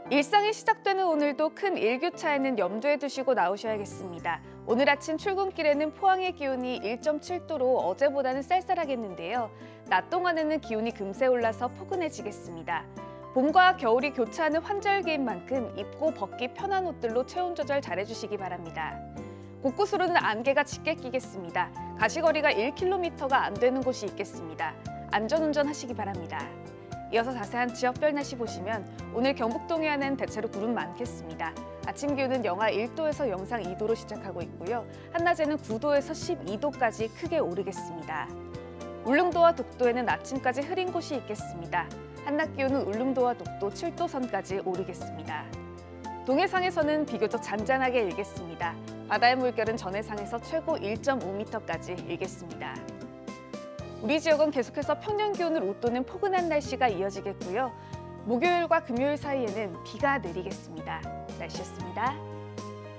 일상이 시작되는 오늘도 큰 일교차에는 염두에 두시고 나오셔야겠습니다. 오늘 아침 출근길에는 포항의 기온이 1.7도로 어제보다는 쌀쌀하겠는데요. 낮 동안에는 기온이 금세 올라서 포근해지겠습니다. 봄과 겨울이 교차하는 환절기인 만큼 입고 벗기 편한 옷들로 체온 조절 잘해주시기 바랍니다. 곳곳으로는 안개가 짙게 끼겠습니다. 가시거리가 1km가 안 되는 곳이 있겠습니다. 안전운전 하시기 바랍니다. 이어서 자세한 지역별 날씨 보시면 오늘 경북 동해안은 대체로 구름 많겠습니다. 아침 기온은 영하 1도에서 영상 2도로 시작하고 있고요. 한낮에는 9도에서 12도까지 크게 오르겠습니다. 울릉도와 독도에는 아침까지 흐린 곳이 있겠습니다. 한낮 기온은 울릉도와 독도 7도 선까지 오르겠습니다. 동해상에서는 비교적 잔잔하게 일겠습니다. 바다의 물결은 전해상에서 최고 1.5m까지 일겠습니다. 우리 지역은 계속해서 평년 기온을 웃도는 포근한 날씨가 이어지겠고요. 목요일과 금요일 사이에는 비가 내리겠습니다. 날씨였습니다.